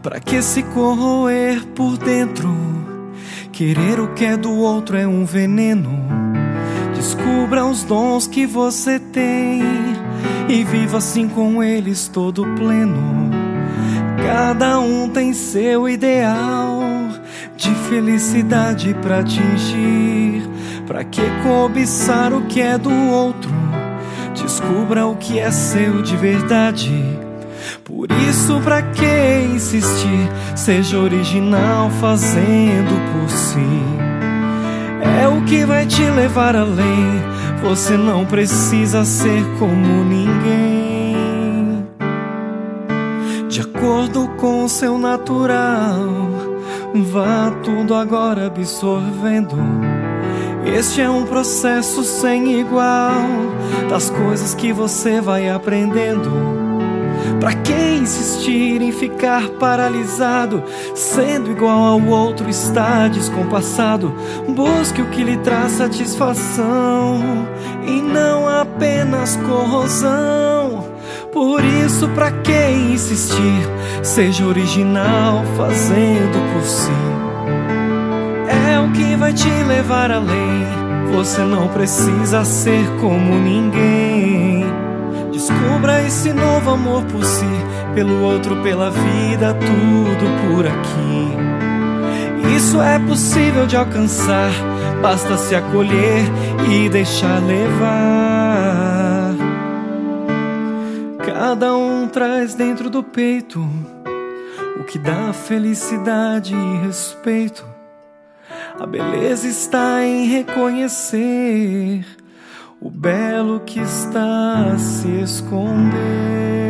Pra que se corroer por dentro? Querer o que é do outro é um veneno. Descubra os dons que você tem e viva assim com eles todo pleno. Cada um tem seu ideal de felicidade pra atingir. Pra que cobiçar o que é do outro? Descubra o que é seu de verdade. Por isso, pra que insistir? Seja original fazendo por si. É o que vai te levar além. Você não precisa ser como ninguém. De acordo com o seu natural, vá tudo agora absorvendo. Este é um processo sem igual, das coisas que você vai aprendendo. Pra que insistir em ficar paralisado? Sendo igual ao outro está descompassado. Busque o que lhe traz satisfação e não apenas corrosão. Por isso, pra que insistir? Seja original fazendo por si. É o que vai te levar além. Você não precisa ser como ninguém. Descubra esse novo amor por si, pelo outro, pela vida, tudo por aqui. Isso é possível de alcançar, basta se acolher e deixar levar. Cada um traz dentro do peito o que dá felicidade e respeito. A beleza está em reconhecer o belo que está a se esconder.